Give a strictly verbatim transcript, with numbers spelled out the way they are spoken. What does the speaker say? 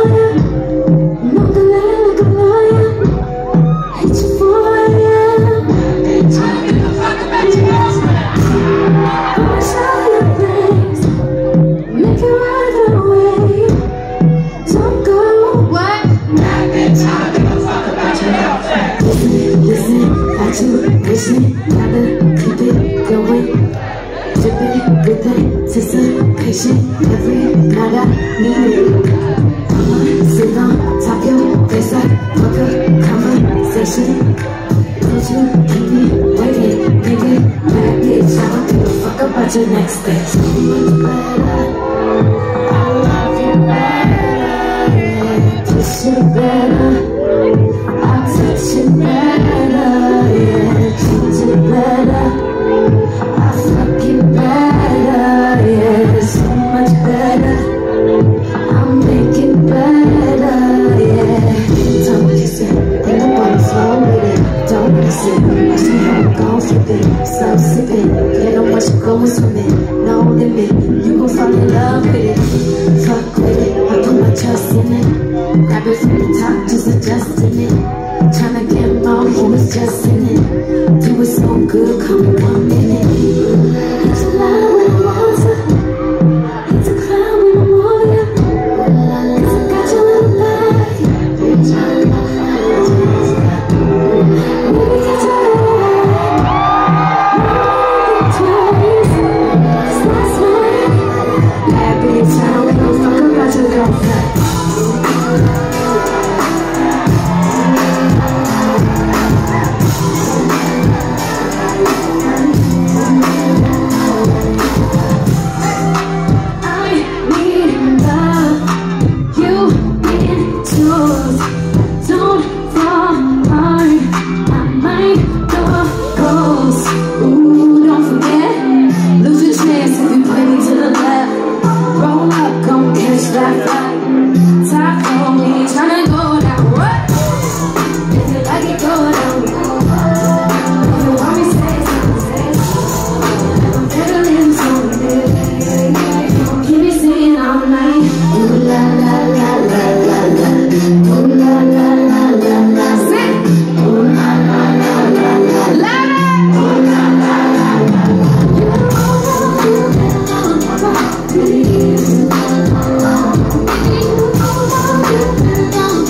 Anticipation, every night I need it. I'ma sit on top your face like fuck a conversation. Don't you keep me waiting, nigga. Bad bitch, I don't give a fuck about your next stage. So much better, I love you better, yeah. Kiss you better, I'll touch you better, yeah. Treat you better, I fuck you better, yeah. So much better, I'll make it better, yeah. Don't kiss it, ain't nobody slow with it. Don't miss it, watch me how I'm gon' flip it. Stop sipping, yeah, don't watch you go swimming. No limit, you gon' fall in love with it. Fuck with it, I put my trust in it. Grab it from the top, just adjusting it. Tryna get more, he was just in it. Do it so good, call me one minute. It's a lie when I want to. It's a clown when I'm on ya. Cause I got you in life. Baby, catch your eye. Twice. It's not smart. Bad bitch, I don't give a fuck about your girlfriend. Please.